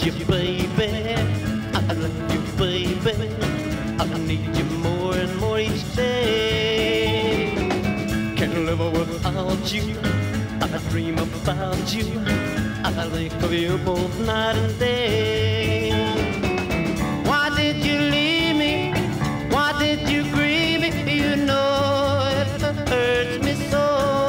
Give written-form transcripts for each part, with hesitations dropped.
you, baby. I love you, baby. I need you more and more each day. Can't live without you. I dream about you. I think of you both night and day. Why did you leave me? Why did you grieve me? You know it hurts me so.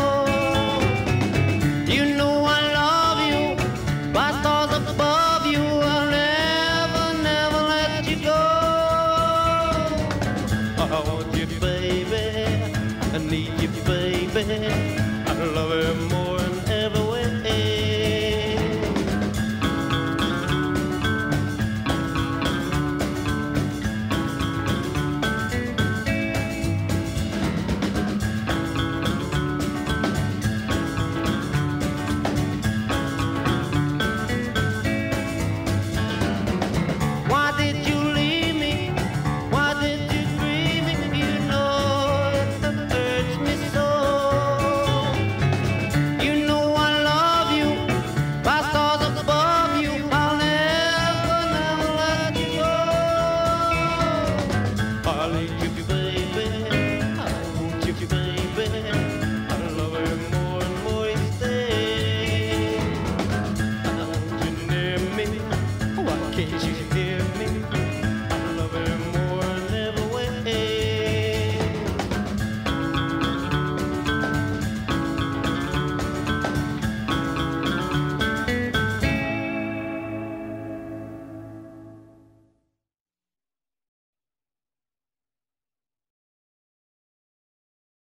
You know I love you, by stars above you. I'll never, never let you go. I want you, baby. I need you, baby. I love you more.